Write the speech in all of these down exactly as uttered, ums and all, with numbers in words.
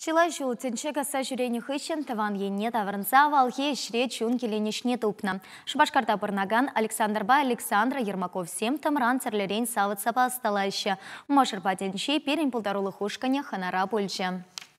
Чила жуылтенче каса жүрені хыщен таван енне тавырынса валхе ішре чун келенешне тупна. Шубашкарта пырнаган Александрба Александра Ермаков сем тамран церлерен савыт сапа сталайшы. Машыр патенче перен пулдарулы хушкане ханара пульче.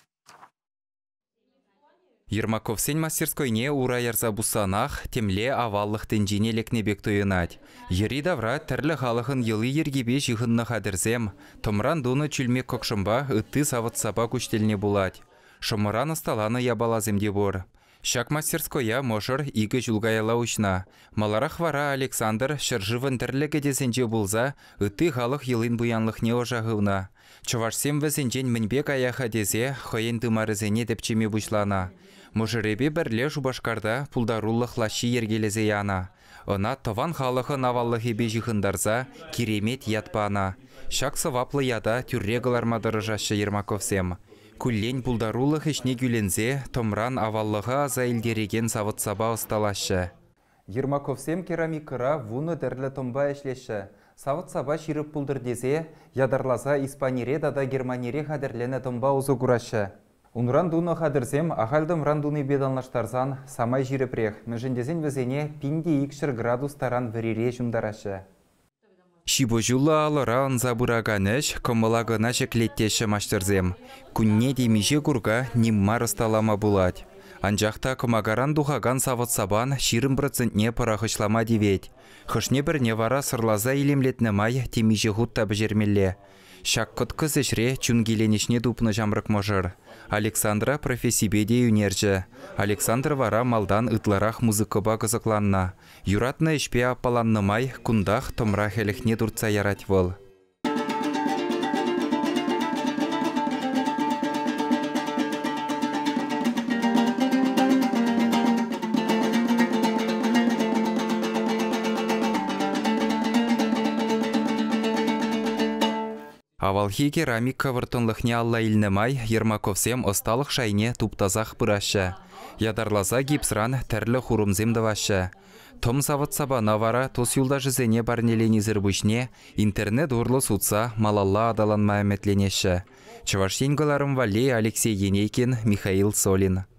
Ермаков сен мастерскойне ура ярза бусанах темле аваллық тенжине лекнебек тойынать. Ери давра тәрлі халықын елы ергебе жиғынны қадырзем, томран доны чүлмек көкшымба үтті савыт сапа күштеліне булать. Шымыран ысталаны ябалаземде бор. Шак мастерскоя мошыр игі жүлгаяла ұшна. Маларах вара Александр шыржывын тірлігі десенже булза, үтті халық елін бұянлық не ожағывна. Чувашсем візенжен мінбек аяха дезе, хойен тымарызене депчеме бұшлана. Мужыребе бірле Шубашкарда пулдаруллық лаши ергелезе яна. Она таван халықы наваллығы бежіхындарза керемет ятпана. Шак сываплы яда түррегалармадыры жашы Ермаковсем. Күллен пулдаруллық ішне гүлензе, томран аваллыға аза елдереген савыт саба ұсталашы. Ермаковсем керамикыра вуны дәрлі томба әшлеші. Савыт саба ширіп пулдыр дезе, ядарлаза Испанире дада Германире қадірлені томба ұзы күрашы. Унран дуны қадырзем, ағалдым рандуны бедалнаштарзан самай жиріпрех. Мүжіндезен візене пинде икшір градус таран вірере жүмдарашы. Шибожулы алыра онза бұраганыш, комылагына жеклеттеші маштырзем. Күнне демеже күрға неммар ұсталама булать. Анжақта комагаран дұғаган савыт сабан ширым процентне парахышлама девет. Хышне бірне вара сырлаза илемлетні май темеже ғутта бжермелле. Шак күткіз ішре чунгеленешне дупны жамрық можыр. Александра профессибеде юнержі. Александр вара малдан ытларах музыкыба кызыкланна. Юратны ішпе апаланны май кундах томра хеліхне дұртса ярать вол. Авалхи керамика выртынлықне алла илнемай Ермаковсем осталық шайне туптазақ бұрашы. Ядарлаза гипсран тәрлі хурумзем давашы. Том савыт сабана вара тос юлда жызене барнелені зірбүшне интернет урлы сутса малалла адаланма әметленеші. Чываш енгіларым Валей Алексей Енейкин, Михаил Солин.